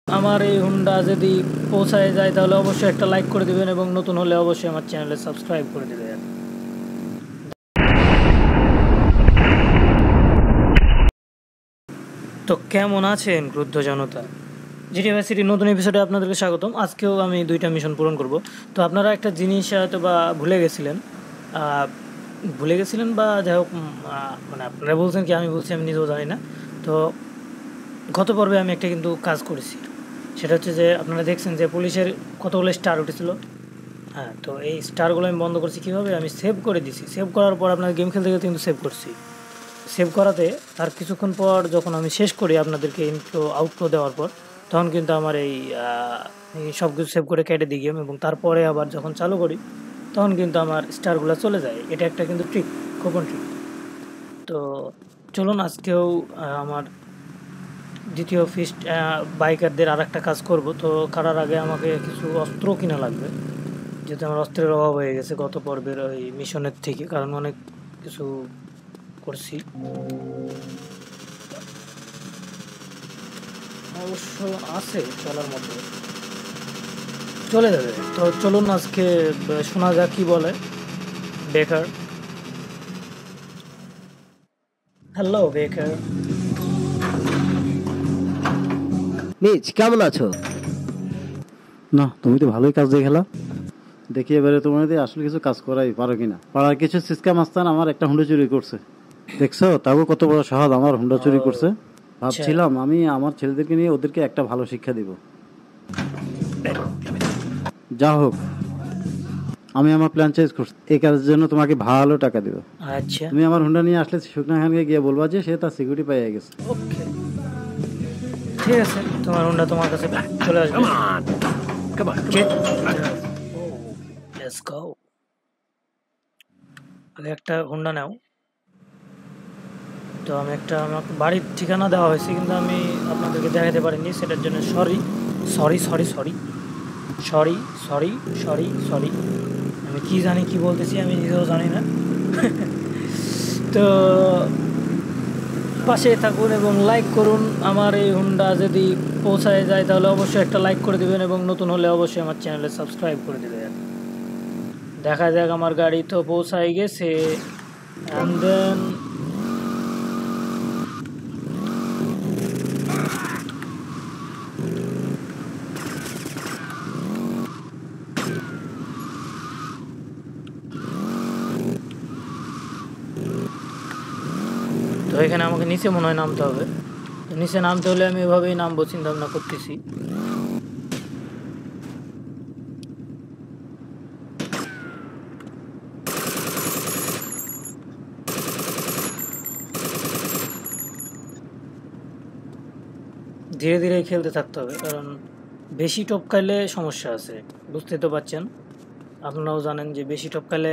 আমার এই হুন্ডা যদি পৌঁছায় যায় তাহলে অবশ্যই একটা লাইক করে দিবেন এবং নতুন হলে অবশ্যই আমার চ্যানেলে সাবস্ক্রাইব করে দিবেন। তো কেমন আছেন ক্রুদ্ধ জনতা? জিটি ভার্সিটির নতুন এপিসোডে আপনাদেরকে স্বাগতম। আজকেও আমি 2টা মিশন পূরণ করব। তো আপনারা একটা জিনিস হয়তো বা ভুলে গেছিলেন বা যাই হোক, মানে আপনারা বলছেন কি আমি বলছি আমি নিজেও জানি না। তো গত পর্বে আমি একটা কিন্তু কাজ করেছি, সেটা হচ্ছে যে আপনারা দেখছেন যে পুলিশের কতগুলো স্টার উঠেছিল। হ্যাঁ, তো এই স্টারগুলো আমি বন্ধ করছি কীভাবে, আমি সেভ করে দিছি। সেভ করার পর আপনার গেম খেলতে খেলতে কিন্তু সেভ করছি। সেভ করাতে তার কিছুক্ষণ পর যখন আমি শেষ করি আপনাদেরকে ইন্ট্রো আউটরো দেওয়ার পর, তখন কিন্তু আমার এই সব কিছু সেভ করে কেটে দিই গেম, এবং তারপরে আবার যখন চালু করি তখন কিন্তু আমার স্টারগুলো চলে যায়। এটা একটা কিন্তু ট্রিক, গোপন ট্রিক। তো চলুন আজকেও আমার দ্বিতীয় ফিস্ট বাইকারদের আর একটা কাজ করব। তো করার আগে আমাকে কিছু অস্ত্র কিনা লাগবে, যেহেতু আমার অস্ত্রের অভাব হয়ে গেছে গত পর্বের ওই মিশনের থেকে, কারণ অনেক কিছু করছি। অবশ্য আছে চলার মতো, চলে যাবে। তো চলুন আজকে শোনা যাক কি বলে বেকার। হ্যালো বেকার। নিজ কেমন আছো? না, তুমি তো ভালোই কাজ দেখালা। দেখি এবারে তোমার দিয়ে আসলে কিছু কাজ করাই পারো কিনা। পাড়ার কিছু সিসকা মাস্তান আমার একটা হুন্ডা চুরি করছে, দেখছো? তাও কত বড় সাহস, আমার হুন্ডা চুরি করছে। ভাবছিলাম আমি আমার ছেলেদেরকে নিয়ে ওদেরকে একটা ভালো শিক্ষা দিব। যা হোক, আমি আমার প্ল্যান চেঞ্জ করছি। এই কাজের জন্য তোমাকে ভালো টাকা দিব। আচ্ছা, তুমি আমার হুন্ডা নিয়ে আসলে শুকনা খানকে গিয়ে বলবা যে সে তার সিকিউরিটি পেয়ে গেছে। ওকে ঠিক আছে, তোমার হুন্ডা তোমার কাছে চলে আসবে। Let's go. আগে একটা হুন্ডা নাও। তো আমি আমার বাড়ির ঠিকানা দেওয়া হয়েছে, কিন্তু আমি আপনাদেরকে দেখাতে পারিনি, সেটার জন্য sorry sorry sorry sorry sorry sorry sorry sorry. আমি কি জানি কি বলতেছি, আমি নিজেও জানি না। তো পাশে থাকুন এবং লাইক করুন। আমার এই হুন্ডা যদি পৌঁছায় যায় তাহলে অবশ্যই একটা লাইক করে দিবেন এবং নতুন হলে অবশ্যই আমার চ্যানেলে সাবস্ক্রাইব করে দেবেন। দেখা যাক, আমার গাড়ি তো পৌঁছায় গেছে। অ্যান্ড দেন তো এখানে আমাকে নিচে মনে হয় নামতে হবে। তো নিচে নামতে হলে আমি এভাবেই নামবো, চিন্তা ভাবনা করতেছি। ধীরে ধীরে খেলতে থাকতে হবে, কারণ বেশি টপকাইলে সমস্যা আছে, বুঝতে তো পারছেন। আপনারাও জানেন যে বেশি টপকাইলে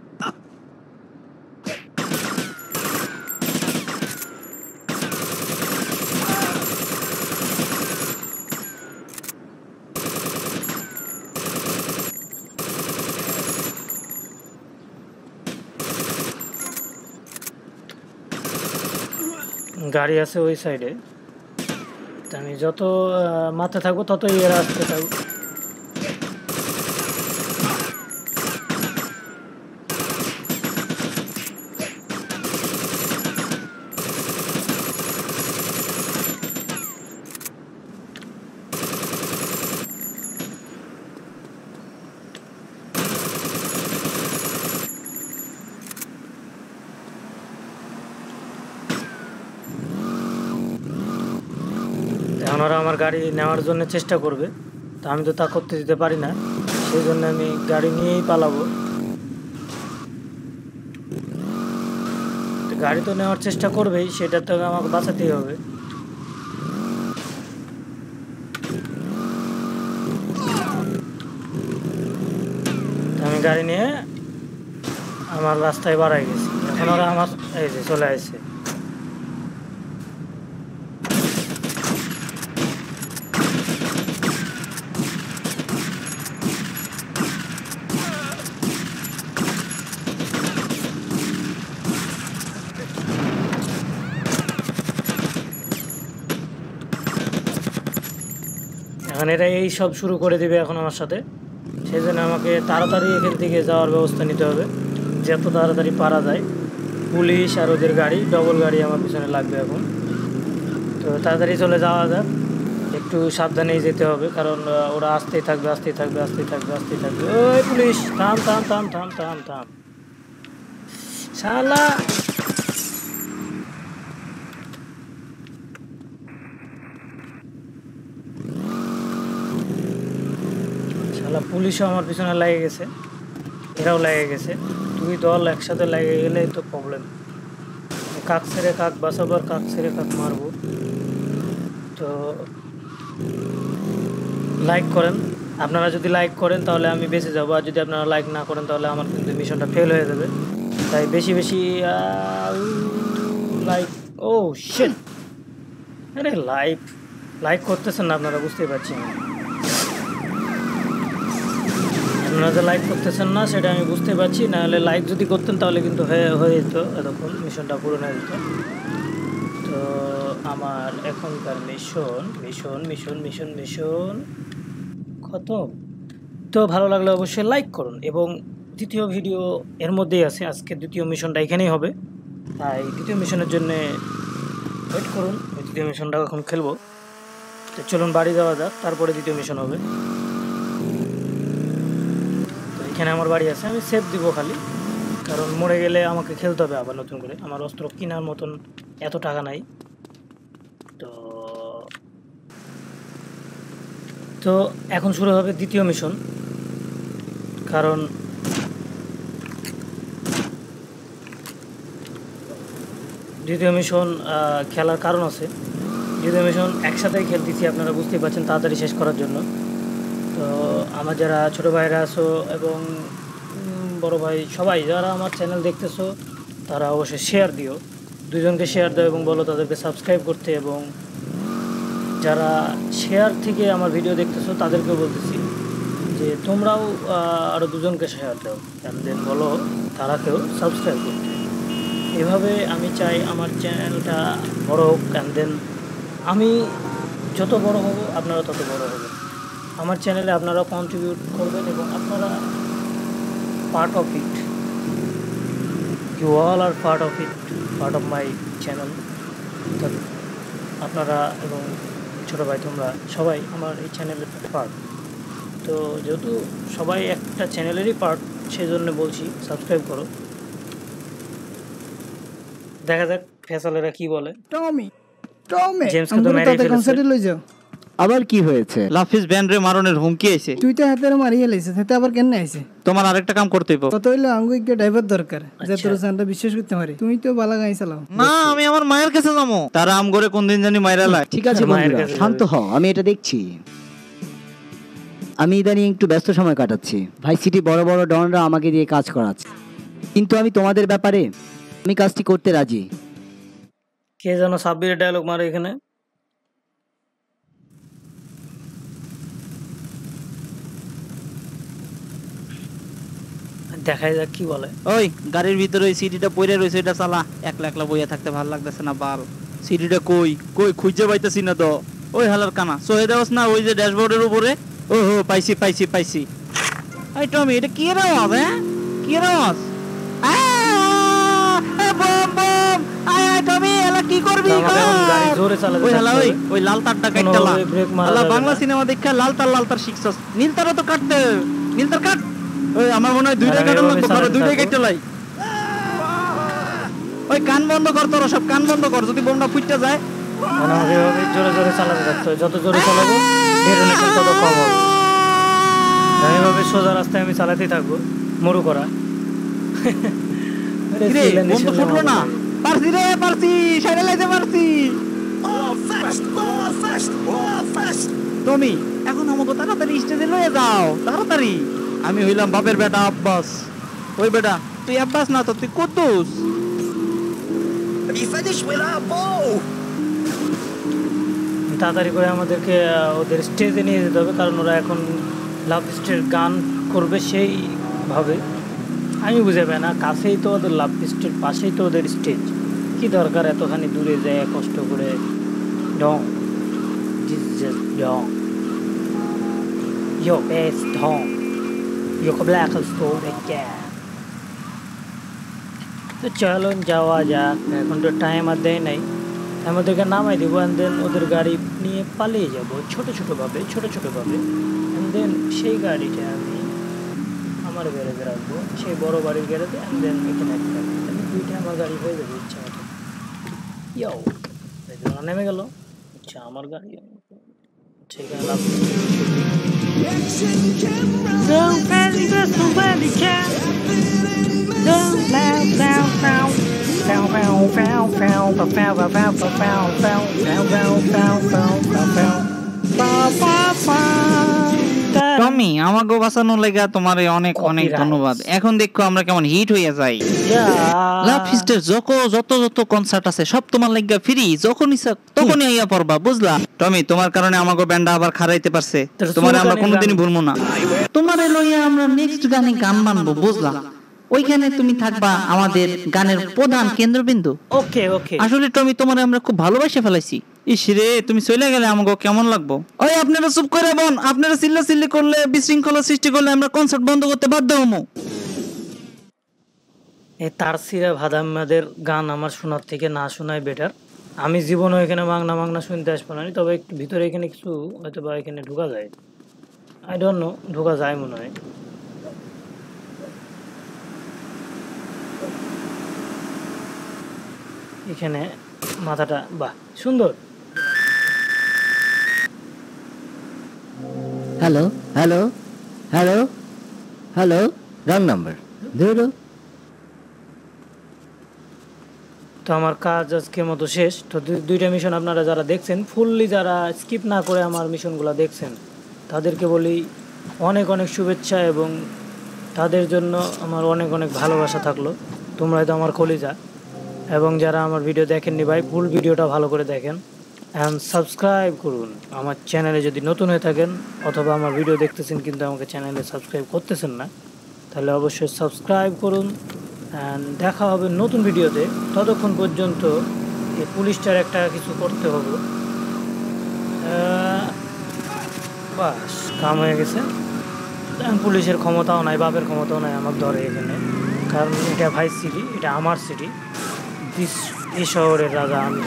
গাড়ি আছে ওই সাইডে। আমি যত মাথা থাকবো ততই এরা আসতে থাকবো। এখন ওরা আমার গাড়ি নেওয়ার জন্য চেষ্টা করবে, তো আমি তো তা করতে দিতে পারি না, সেই জন্য আমি গাড়ি নিয়েই পালাবো। তো গাড়ি তো নেওয়ার চেষ্টা করবেই, সেটা তো আমাকে বাঁচাতেই হবে। তো আমি গাড়ি নিয়ে আমার রাস্তায় বাড়াই গেছি। এখন ওরা আমার এই যে চলে আসছে। এখন এরা এই সব শুরু করে দেবে এখন আমার সাথে, সেই জন্য আমাকে তাড়াতাড়ি এখান থেকে যাওয়ার ব্যবস্থা নিতে হবে, যত তাড়াতাড়ি পারা যায়। পুলিশ আর ওদের গাড়ি, ডবল গাড়ি আমার পিছনে লাগবে এখন। তো তাড়াতাড়ি চলে যাওয়া যাক, একটু সাবধানেই যেতে হবে, কারণ ওরা আসতেই থাকবে আসতেই থাকবে আসতেই থাকবে আসতেই থাকবে। ওই পুলিশ, থাম থাম থাম থাম থাম থাম শালা। শালা পুলিশও আমার পিছনে লেগে গেছে, এরাও লেগে গেছে, দুই দল একসাথে লেগে গেলেই তো প্রবলেম। কাক ছেড়ে কাক বাঁচাবার, কাক ছেড়ে কাক মারবো। তো লাইক করেন, আপনারা যদি লাইক করেন তাহলে আমি বেঁচে যাবো, আর যদি আপনারা লাইক না করেন তাহলে আমার কিন্তু মিশনটা ফেল হয়ে যাবে। তাই বেশি বেশি লাইক, ও শিট, আরে লাইক করতেছেন না আপনারা, বুঝতেই পারছি না। আপনারা যে লাইক করতেছেন না সেটা আমি বুঝতে পারছি, না হলে লাইক যদি করতেন তাহলে কিন্তু হয়ে যেত, এতক্ষণ মিশনটা পূরণ হয়ে যেত। তো আমার এখনকার mission mission mission mission mission খতম। তো ভালো লাগলে অবশ্যই লাইক করুন, এবং দ্বিতীয় ভিডিও এর মধ্যেই আছে। আজকে দ্বিতীয় মিশনটা এখানেই হবে, তাই দ্বিতীয় মিশনের জন্যে ওয়েট করুন। ওই দ্বিতীয় মিশনটা এখন খেলবো। তো চলুন বাড়ি যাওয়া যাক, তারপরে দ্বিতীয় মিশন হবে। তো এখানে আমার বাড়ি আছে, আমি সেভ দিব খালি, কারণ মরে গেলে আমাকে খেলতে হবে আবার নতুন করে, আমার অস্ত্র কেনার মতন এত টাকা নাই। তো এখন শুরু হবে দ্বিতীয় মিশন, কারণ দ্বিতীয় মিশন খেলার কারণ আছে। দ্বিতীয় মিশন একসাথেই খেলতেছি, আপনারা বুঝতেই পারছেন, তাড়াতাড়ি শেষ করার জন্য। তো আমার যারা ছোটো ভাইরা আছো এবং বড় ভাই সবাই যারা আমার চ্যানেল দেখতেছো, তারা অবশ্যই শেয়ার দিও, দুজনকে শেয়ার দাও এবং বলো তাদেরকে সাবস্ক্রাইব করতে। এবং যারা শেয়ার থেকে আমার ভিডিও দেখতেছো তাদেরকেও বলতেছি যে তোমরাও আরও দুজনকে শেয়ার দাও, দেন বলো তারাকেও সাবস্ক্রাইব করতে। এভাবে আমি চাই আমার চ্যানেলটা বড় হোক, দেন আমি যত বড় হব আপনারা তত বড় হবেন। আমার চ্যানেলে আপনারা কন্ট্রিবিউট করবেন এবং আপনারা part of it, you all are part of it, part of my channel. আপনারা এবং ছোটো ভাই তোমরা সবাই আমার এই চ্যানেলের পার্ট। তো যেহেতু সবাই একটা চ্যানেলেরই পার্ট, সেই জন্য বলছি সাবস্ক্রাইব করো। দেখা যাক ফেসালেরা কি বলে। জেমসকে তো মেরে ফেলেছে। আবার কি হয়েছে? লাফিস ব্যান্ডরে মারনের হুমকি আইছে। তুই তো হাতের মারিয়ে লাইছিস, হাতে আবার কেন আইছে? তোমার আরেকটা কাম করতে হইব। কত হইলো আঙ্গু একটা ড্রাইভার দরকার, যে তোর জানটা বিশ্বাস করতে পারে। তুই তো বালা গাই চালাও। না, আমি আমার মায়ের কাছে যাবো, তারা আম করে কোন দিন জানি মাইরা লাই। ঠিক আছে বন্ধুরা, শান্ত হও, আমি এটা দেখছি। আমি ইদানিং একটু ব্যস্ত সময় কাটাচ্ছি। ভাই সিটি বড় বড় ডনরা আমাকে দিয়ে কাজ করাচ্ছে, কিন্তু আমি তোমাদের ব্যাপারে আমি কাজটি করতে রাজি। কে যেন সাব্বিরের ডায়লগ মারে এখানে। দেখাই যাক কি বলে। ওই গাড়ির ভিতরে ওই সিডিটা পড়ে রইছে, এটা চালা। একলা একলা বইয়া থাকতে ভালো লাগতেছে না বাল। সিডিটা কই কই খুঁজে পাইতাছি না তো। ওই হালার কানা সোহে দাওস না, ওই যে ড্যাশবোর্ডের উপরে। ও হো, পাইছি পাইছি পাইছি। এই টমি, এটা কি এর আওয়াজ? হ্যাঁ, কি এর আওয়াজ? বম বম! আয় আয় টমি, এলা কি করবি? গাড়ি জোরে চালাতে। ওই হালা, ওই লাল তারটা কাটলা। হালা বাংলা সিনেমা দেখা লাল তার শিখছস। নীল তারও তো কাটতে, নীল তার কাট। ওই আমার মনে হয় দুইটা কাটল না, তোরা দুইটাই কেটে লাই। ওই কান বন্ধ কর, তোরা সব কান বন্ধ কর, যদি বোমটা ফুটতে যায়। মানে আমাকে এভাবে জোরে জোরে চালাতে থাকতে হয়, যত জোরে চালাবো ডেটোনেশন তত কম হবে। এইভাবে সোজা রাস্তায় আমি চালাতেই থাকবো, মরু করা। রে বন্ধ ফুটলো না। পারছি রে, পারছি, সাইডে লাইতে পারছি। তুমি এখন আমাকে তাড়াতাড়ি স্টেজে লয়ে যাও, তাড়াতাড়ি। আমি হইলাম বাপের বেটা আব্বাস। ওই বেটা তুই আব্বাস না তো, তুই কুদ্দুস। তাড়াতাড়ি করে আমাদেরকে ওদের স্টেজে নিয়ে যেতে হবে, কারণ ওরা এখন লাভ স্টেজ গান করবে সেইভাবে। আমি বুঝে পাই না, কাছেই তো ওদের লাভ স্টেজ, পাশেই তো ওদের স্টেজ, কি দরকার এতখানি দূরে যায় কষ্ট করে। Dong Dong Yo best home. Yo black store again. তো চলুন যাওয়া যাক, এখন তো টাইম আর দেয় নাই, আমাদেরকে নামাই দেবো অ্যান্ড দেন ওদের গাড়ি নিয়ে পালিয়ে যাবো ছোটো ছোটোভাবে অ্যান্ড দেন সেই গাড়িটা আমি আমার গ্যারেজে রাখবো, সেই বড় বাড়ির গ্যারেজে অ্যান্ড দেন এখানে একটা দুইটা আমার গাড়ি হয়ে যাবে ইচ্ছা মতো। ইয়াও নেমে গেল, আচ্ছা আমার গাড়ি সেখানে লাভ টমি আমাকে বাঁচানোর লেগা তোমার অনেক অনেক ধন্যবাদ। এখন দেখো আমরা কেমন হিট হইয়া যাই। লাভ ফিস্টের যত কনসার্ট আছে সব তোমার লেগা ফ্রি, যখন ইচ্ছা তখনই আইয়া পড়বা, বুঝলা? টমি তোমার কারণে আমাকে ব্যান্ডটা আবার খারাইতে পারছে, তোমার আমরা কোনোদিনই ভুলবো না। তোমার লইয়া আমরা নেক্সট গানে গান বানবো, বুঝলা? ওইখানে তুমি থাকবা আমাদের গানের প্রধান কেন্দ্রবিন্দু। ওকে ওকে। আসলে টমি তোমার আমরা খুব ভালোবাসে ফেলাইছি। ইস রে তুমি চলে গেলে আমাকে কেমন লাগবো। ওই আপনারা চুপ করে বোন, আপনারা চিল্লাচিল্লি করলে বিশৃঙ্খলা সৃষ্টি করলে আমরা কনসার্ট বন্ধ করতে বাধ্য হবো। এই তারসিরা ভাদাম্মাদের গান আমার শোনার থেকে না শোনাই বেটার। আমি জীবনও এখানে মাংনা শুনতে আসবো না, তবে একটু ভিতরে এখানে কিছু হয়তো বা এখানে ঢোকা যায়, আই ডোন্ট নো, ঢোকা যায় মনে হয়। এখানে মাথাটা বাহ সুন্দর। Hello hello hello hello, wrong number ধরো। তো আমার কাজ আজকের মতো শেষ। তো দুইটা মিশন আপনারা যারা দেখছেন ফুললি, যারা স্কিপ না করে আমার মিশনগুলো দেখছেন তাদেরকে বলি অনেক অনেক শুভেচ্ছা এবং তাদের জন্য আমার অনেক অনেক ভালোবাসা থাকলো। তোমরা তো আমার কলিজা। এবং যারা আমার ভিডিও দেখেননি ভাই, ফুল ভিডিওটা ভালো করে দেখেন অ্যান্ড সাবস্ক্রাইব করুন আমার চ্যানেলে যদি নতুন হয়ে থাকেন, অথবা আমার ভিডিও দেখতেছেন কিন্তু আমাকে চ্যানেলে সাবস্ক্রাইব করতেছেন না, তাহলে অবশ্যই সাবস্ক্রাইব করুন অ্যান্ড দেখা হবে নতুন ভিডিওতে। ততক্ষণ পর্যন্ত এই পুলিশটার একটা কিছু করতে হবে। বাস কাম হয়ে গেছে। পুলিশের ক্ষমতাও নাই, বাপের ক্ষমতাও নাই আমাকে ধরে এখানে, কারণ এটা ভাই সিটি, এটা আমার সিটি, এই শহরের রাজা আমি,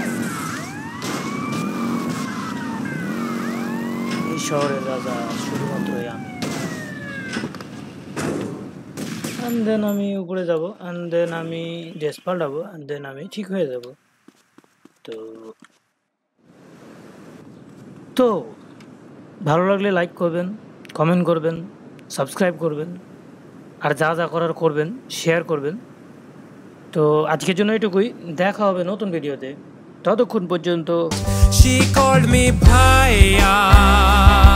এই শহরের রাজা শুধুমাত্রই আমি। অ্যান্ড দেন আমি উপরে যাব, অ্যান্ড দেন আমি ড্রেস পাল্টাবো, অ্যান্ড দেন আমি ঠিক হয়ে যাব। তো ভালো লাগলে লাইক করবেন, কমেন্ট করবেন, সাবস্ক্রাইব করবেন, আর যা যা করার করবেন, শেয়ার করবেন। তো আজকের জন্য এটুকুই, দেখা হবে নতুন ভিডিওতে। ততক্ষণ পর্যন্ত She called me Bhaiya.